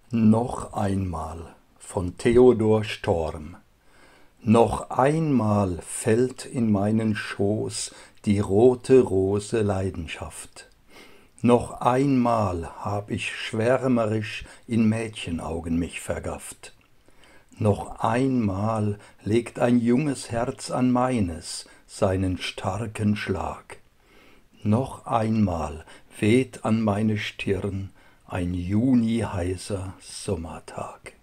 Noch einmal von Theodor Storm. Noch einmal fällt in meinen Schoß die rote Rose Leidenschaft. Noch einmal hab ich schwärmerisch in Mädchenaugen mich vergafft. Noch einmal legt ein junges Herz an meines seinen starken Schlag. Noch einmal weht an meine Stirn ein juniheißer Sommertag.